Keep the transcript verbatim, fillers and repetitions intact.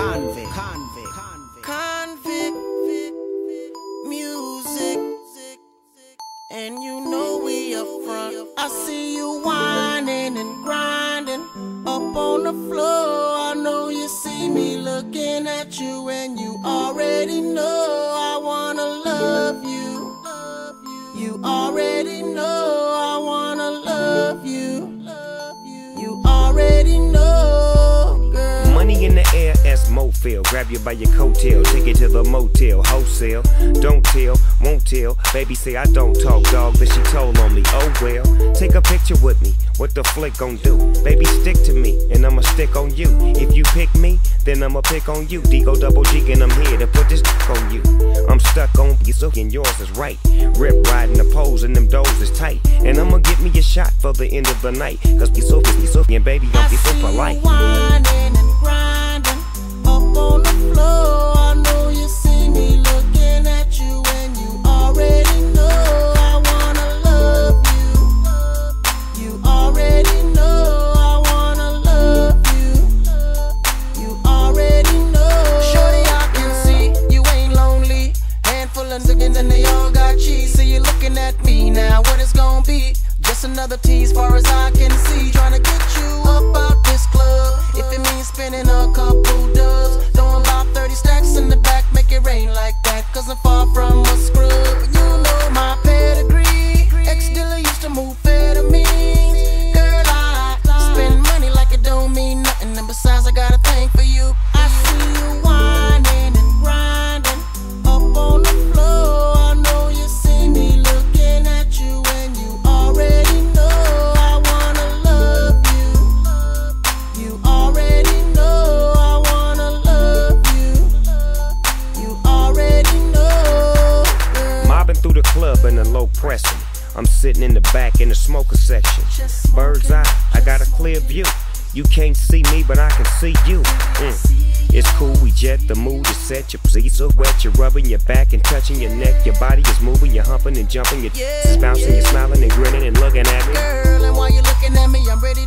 Convict, convict, convict, music, and you know we up front. I see you whining and grinding up on the floor. I know you see me looking at you, and you already know I wanna love you. You already know I wanna love you. You already know, girl. Money in the air as Mofil. Grab you by your coattail, take it to the motel, wholesale. Don't tell, won't tell. Baby say I don't talk, dog, but she told on me. Oh well, take a picture with me. What the flick gon' do? Baby, stick to me, and I'ma stick on you. If you pick me, then I'ma pick on you. D-Go double G, and I'm here to put this on you. I'm stuck on you, so and yours is right. Rip riding the poles, and them doors is tight. And I'ma get me a shot for the end of the night. Cause be so, be so, and baby, don't be so polite. Whining and grinding up on the floor. I know you see me looking at you, and you already know I wanna love you. You already know I wanna love you. You already know. Shorty, I can see you ain't lonely. Handful of niggas and they all got cheese. So you're looking at me now. What it's gonna be? Just another tease, far as I can see. Trying to get you up out this club. If it means spending a couple dubs, throwing about thirty stacks in the back, make it rain like that. Cause I'm far from a scrub. You know my pedigree. Ex-dealer used to move amphetamines. Girl, I spend money like it don't mean nothing. And besides, I got a thing for you. I see you whining and grinding up on the floor. I know you see me looking at you, and you already know I wanna love you. You already know I wanna love you. You already know, girl. Mobbing through the club in a low pressing. I'm sitting in the back in the smoker section. Bird's eye, I got a clear view. You can't see me, but I can see you. Mm. It's cool, we jet, the mood is set. Your pussy so wet, you're rubbing your back and touching your neck. Your body is moving, you're humping and jumping. Your Yeah, is bouncing, yeah. you're smiling and grinning and looking at me. Girl, and while you're looking at me, I'm ready